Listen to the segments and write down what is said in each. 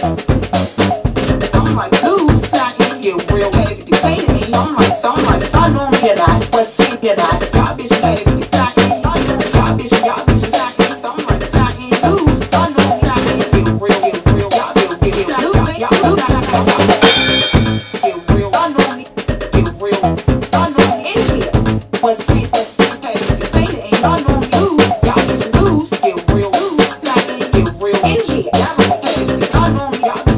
I'm like, loose, not in here, real heavy. You hated me. I'm like, so I know me and I, but see that I, y'all bitches heavy. You not in, y'all bitches not in. I'm like, it's not in loose. I know me not in here, real. Y'all get loose, y'all get real. I know me, get real. I know me in here, but see, hey, you hated me. I know me loose. Y'all bitches loose, get real. Loose, not in, get real. In here, y'all like, hey, I know me, y'all.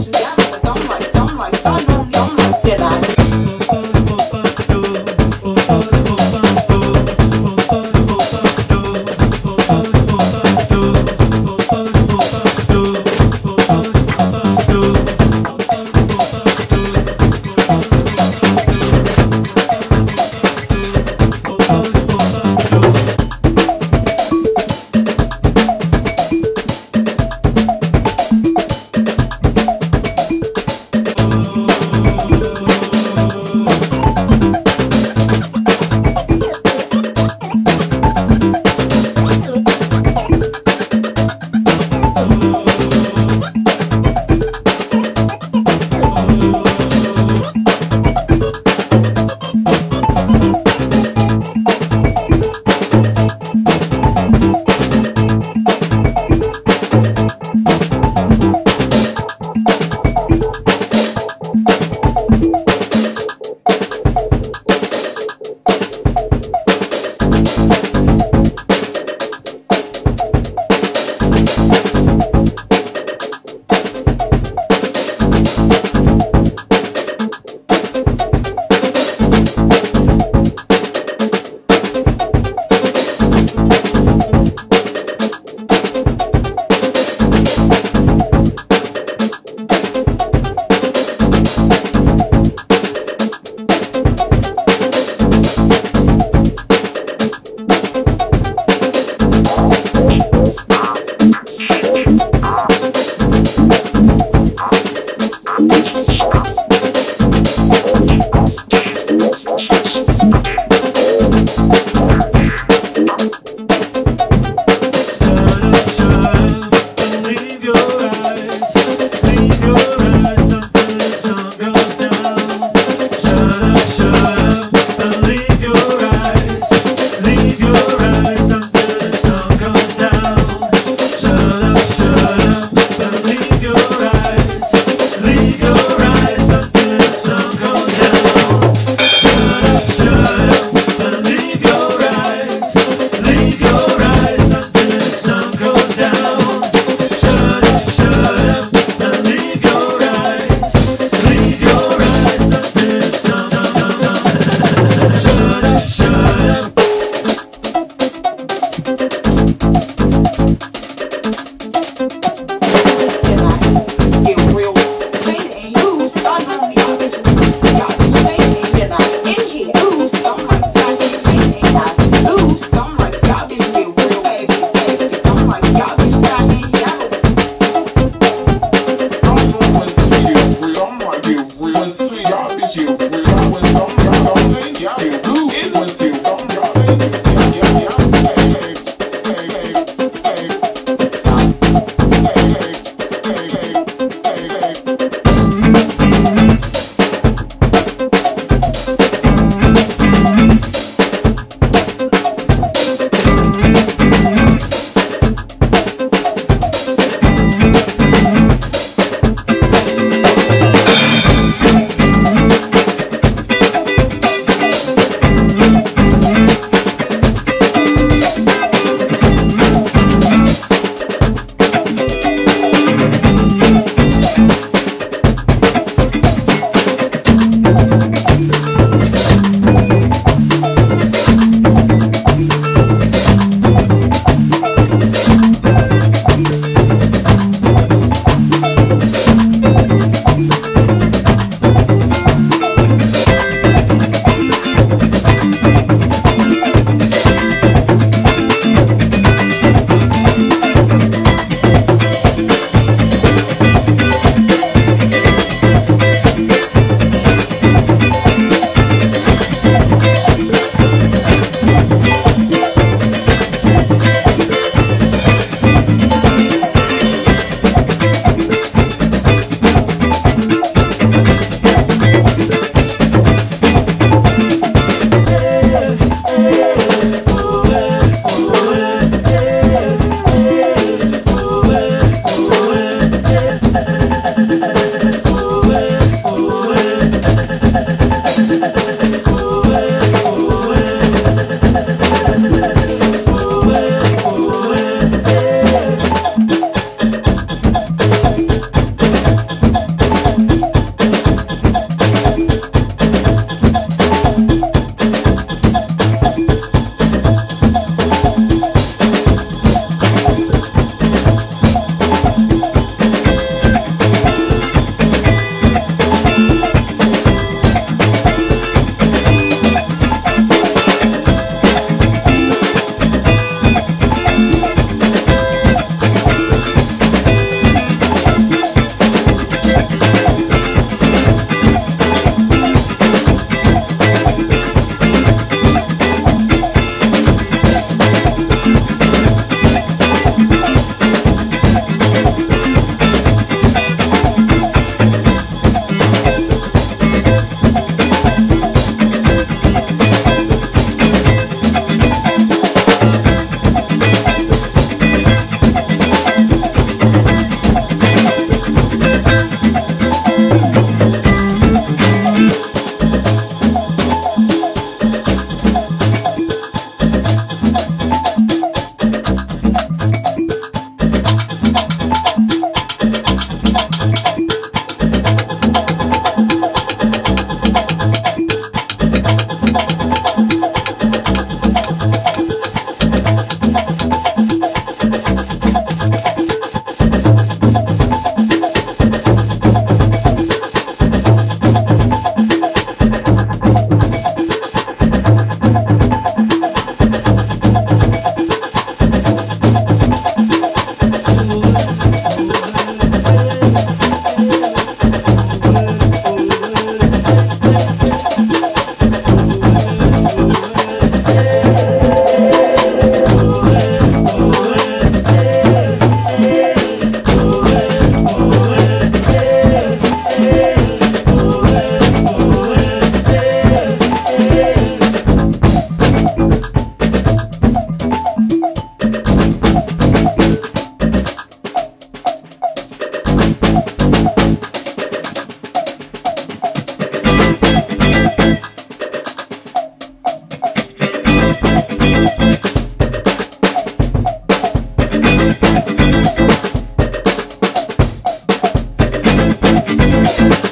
Thank you.